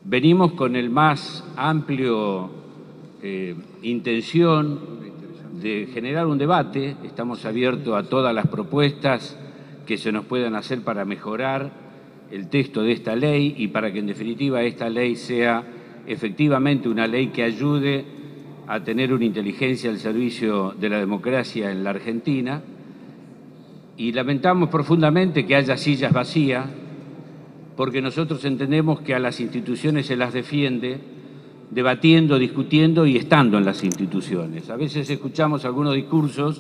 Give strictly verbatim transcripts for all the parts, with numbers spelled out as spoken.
Venimos con el más amplio eh, intención de generar un debate. Estamos abiertos a todas las propuestas que se nos puedan hacer para mejorar el texto de esta ley y para que en definitiva esta ley sea efectivamente una ley que ayude a tener una inteligencia al servicio de la democracia en la Argentina. Y lamentamos profundamente que haya sillas vacías, porque nosotros entendemos que a las instituciones se las defiende debatiendo, discutiendo y estando en las instituciones. A veces escuchamos algunos discursos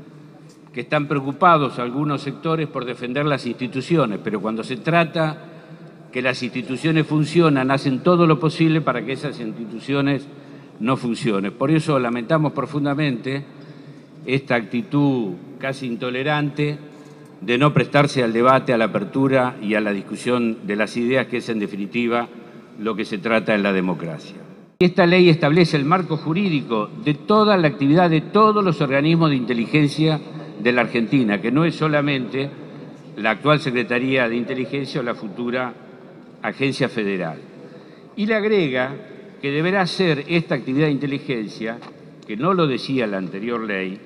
que están preocupados algunos sectores por defender las instituciones, pero cuando se trata que las instituciones funcionan, hacen todo lo posible para que esas instituciones no funcionen. Por eso lamentamos profundamente esta actitud casi intolerante de no prestarse al debate, a la apertura y a la discusión de las ideas, que es en definitiva lo que se trata en la democracia. Esta ley establece el marco jurídico de toda la actividad de todos los organismos de inteligencia de la Argentina, que no es solamente la actual Secretaría de Inteligencia o la futura Agencia Federal. Y le agrega que deberá ser esta actividad de inteligencia, que no lo decía la anterior ley,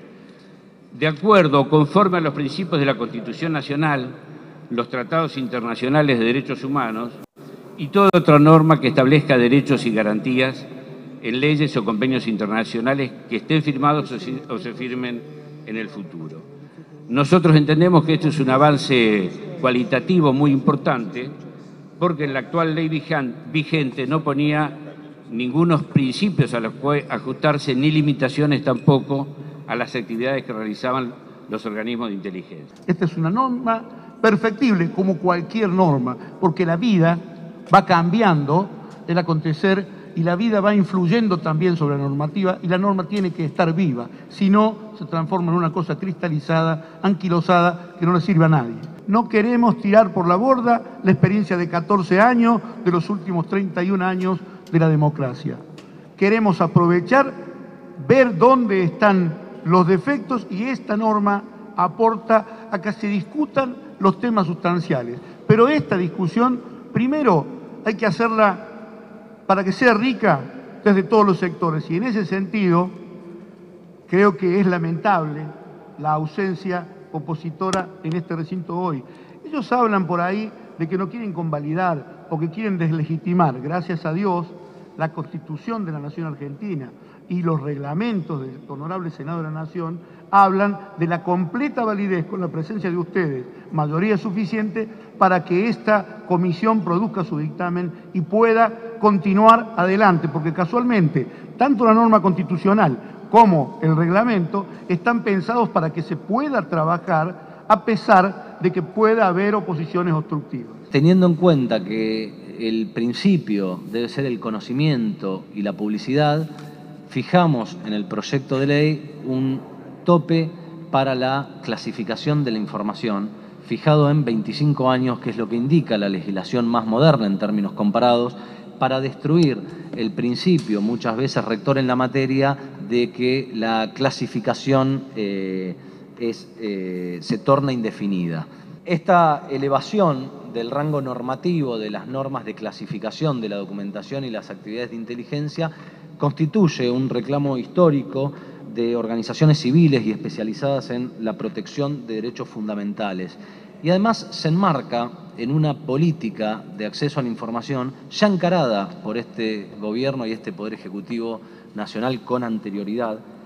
de acuerdo o conforme a los principios de la Constitución Nacional, los tratados internacionales de derechos humanos y toda otra norma que establezca derechos y garantías en leyes o convenios internacionales que estén firmados o se firmen en el futuro. Nosotros entendemos que esto es un avance cualitativo muy importante, porque en la actual ley vigente no ponía ningunos principios a los cuales ajustarse ni limitaciones tampoco a las actividades que realizaban los organismos de inteligencia. Esta es una norma perfectible como cualquier norma, porque la vida va cambiando el acontecer y la vida va influyendo también sobre la normativa, y la norma tiene que estar viva, si no se transforma en una cosa cristalizada, anquilosada, que no le sirve a nadie. No queremos tirar por la borda la experiencia de catorce años, de los últimos treinta y un años de la democracia. Queremos aprovechar, ver dónde están los defectos, y esta norma aporta a que se discutan los temas sustanciales. Pero esta discusión, primero, hay que hacerla para que sea rica desde todos los sectores, y en ese sentido creo que es lamentable la ausencia opositora en este recinto hoy. Ellos hablan por ahí de que no quieren convalidar o que quieren deslegitimar. Gracias a Dios, la Constitución de la Nación Argentina y los reglamentos del Honorable Senado de la Nación hablan de la completa validez, con la presencia de ustedes, mayoría suficiente para que esta comisión produzca su dictamen y pueda continuar adelante, porque casualmente tanto la norma constitucional como el reglamento están pensados para que se pueda trabajar a pesar de que pueda haber oposiciones obstructivas. Teniendo en cuenta que el principio debe ser el conocimiento y la publicidad, fijamos en el proyecto de ley un tope para la clasificación de la información, fijado en veinticinco años, que es lo que indica la legislación más moderna en términos comparados, para destruir el principio, muchas veces rector en la materia, de que la clasificación eh, es, eh, se torna indefinida. Esta elevación del rango normativo de las normas de clasificación de la documentación y las actividades de inteligencia constituye un reclamo histórico de organizaciones civiles y especializadas en la protección de derechos fundamentales. Y además se enmarca en una política de acceso a la información ya encarada por este gobierno y este Poder Ejecutivo Nacional con anterioridad,